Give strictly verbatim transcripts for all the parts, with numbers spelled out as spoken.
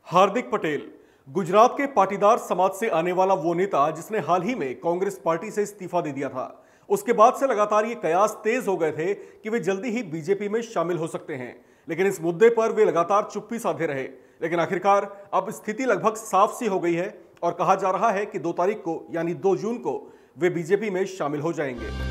हार्दिक पटेल गुजरात के पाटीदार समाज से आने वाला वो नेता जिसने हाल ही में कांग्रेस पार्टी से इस्तीफा दे दिया था। उसके बाद से लगातार ये कयास तेज हो गए थे कि वे जल्दी ही बीजेपी में शामिल हो सकते हैं, लेकिन इस मुद्दे पर वे लगातार चुप्पी साधे रहे। लेकिन आखिरकार अब स्थिति लगभग साफ सी हो गई है और कहा जा रहा है कि दो तारीख को यानी दो जून को वे बीजेपी में शामिल हो जाएंगे।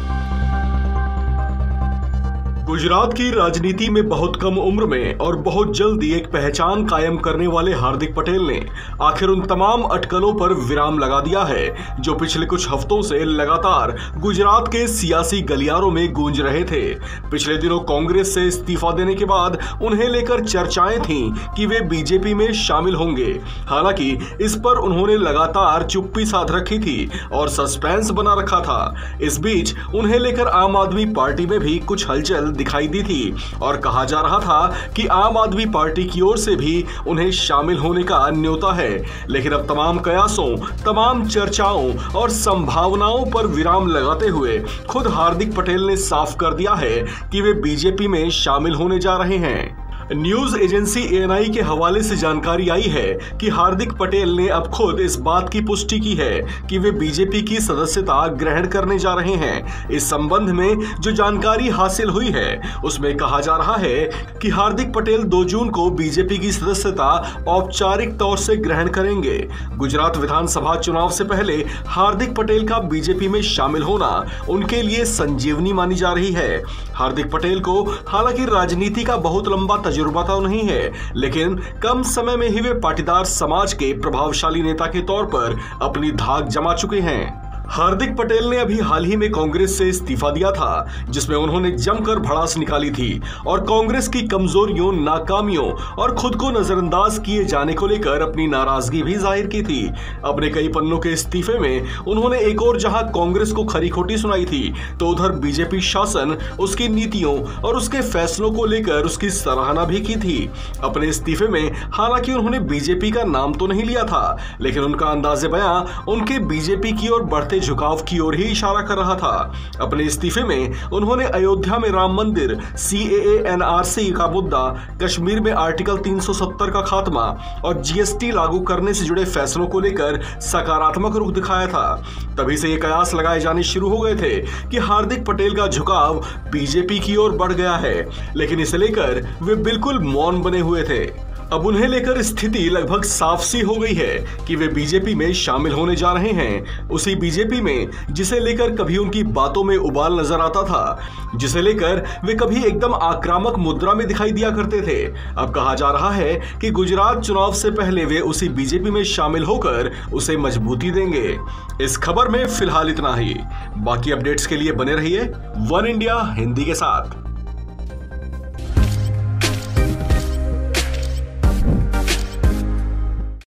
गुजरात की राजनीति में बहुत कम उम्र में और बहुत जल्दी एक पहचान कायम करने वाले हार्दिक पटेल ने आखिर उन तमाम अटकलों पर विराम लगा दिया है जो पिछले कुछ हफ्तों से लगातार गुजरात के सियासी गलियारों में गूंज रहे थे। पिछले दिनों कांग्रेस से इस्तीफा देने के बाद उन्हें लेकर चर्चाएं थीं कि वे बीजेपी में शामिल होंगे। हालांकि इस पर उन्होंने लगातार चुप्पी साध रखी थी और सस्पेंस बना रखा था। इस बीच उन्हें लेकर आम आदमी पार्टी में भी कुछ हलचल दिखाई दी थी और कहा जा रहा था कि आम आदमी पार्टी की ओर से भी उन्हें शामिल होने का न्योता है। लेकिन अब तमाम कयासों, तमाम चर्चाओं और संभावनाओं पर विराम लगाते हुए खुद हार्दिक पटेल ने साफ कर दिया है कि वे बीजेपी में शामिल होने जा रहे हैं। News agency A N I के हवाले से जानकारी आई है कि हार्दिक पटेल ने अब खुद इस बात की पुष्टि की है कि वे बीजेपी की सदस्यता ग्रहण करने जा रहे हैं। इस संबंध में जो जानकारी हासिल हुई है उसमें कहा जा रहा है कि हार्दिक पटेल दो जून को बीजेपी की सदस्यता औपचारिक तौर से ग्रहण करेंगे। गुजरात विधानसभा चुनाव से पहले हार्दिक पटेल का बीजेपी में शामिल होना उनके लिए संजीवनी मानी जा रही है। हार्दिक पटेल को हालांकि राजनीति का बहुत लंबा तजुर्बा तो नहीं है, लेकिन कम समय में ही वे पाटीदार समाज के प्रभावशाली नेता के तौर पर अपनी धाक जमा चुके हैं। हार्दिक पटेल ने अभी हाल ही में कांग्रेस से इस्तीफा दिया था, जिसमें उन्होंने जमकर भड़ास निकाली थी और कांग्रेस की कमजोरियों, नाकामियों और खुद को नजरअंदाज किए जाने को लेकर अपनी नाराजगी भी जाहिर की थी। अपने कई पन्नों के इस्तीफे में उन्होंने एक और जहां कांग्रेस को खरी खोटी सुनाई थी, तो उधर बीजेपी शासन, उसकी नीतियों और उसके फैसलों को लेकर उसकी सराहना भी की थी। अपने इस्तीफे में हालांकि उन्होंने बीजेपी का नाम तो नहीं लिया था, लेकिन उनका अंदाजे बयां उनके बीजेपी की ओर बढ़ते झुकाव की ओर ही इशारा कर रहा था। अपने इस्तीफे में उन्होंने अयोध्या में राम मंदिर, सी ए ए एन आर सी का मुद्दा, कश्मीर में आर्टिकल तीन सौ सत्तर का खात्मा और जी एस टी लागू करने से जुड़े फैसलों को लेकर सकारात्मक रुख दिखाया था। तभी से ये कयास लगाए जाने शुरू हो गए थे कि हार्दिक पटेल का झुकाव बीजेपी की ओर बढ़ गया है, लेकिन इसे लेकर वे बिल्कुल मौन बने हुए थे। अब उन्हें लेकर स्थिति लगभग साफ सी हो गई है कि वे बीजेपी में शामिल होने जा रहे हैं। उसी बीजेपी में जिसे लेकर कभी उनकी बातों में उबाल नजर आता था, जिसे लेकर वे कभी एकदम आक्रामक मुद्रा में दिखाई दिया करते थे। अब कहा जा रहा है कि गुजरात चुनाव से पहले वे उसी बीजेपी में शामिल होकर उसे मजबूती देंगे। इस खबर में फिलहाल इतना ही। बाकी अपडेट्स के लिए बने रहिए वन इंडिया हिंदी के साथ।